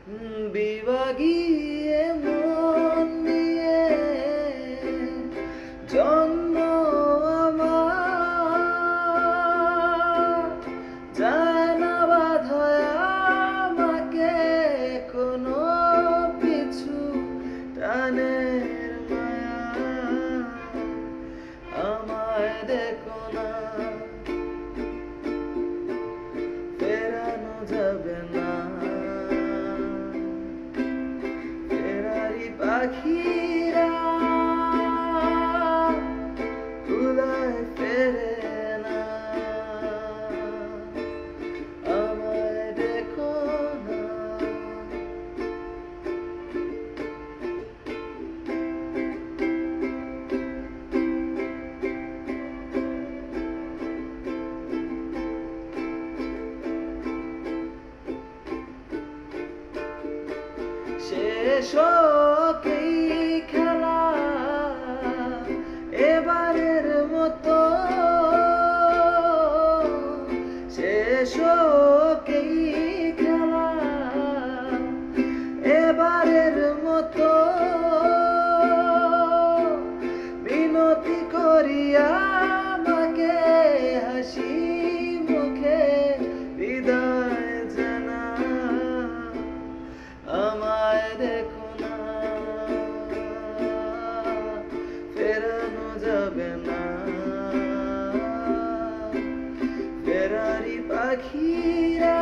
বিভাগীয় মন নিয়ে জন্ম আমার, যায় না বাঁধা আমাকে কোনো পিছু টানের মায়া। আমায় দেখো না, ফেরানো যাবে না, ফেরারি পাখিরা তুলায় ফেরে না। আমায় দেখো না, শেষ হোক এই খেলা এবারের মতো, শেষ হোক এই খেলা এবারের মতো। বিনতি করিয়া আমাকে হাসি মুখে বিদায় জানা। আমায় দেখো না, ফেরানো যাবে না, ফেরারি পাখিরা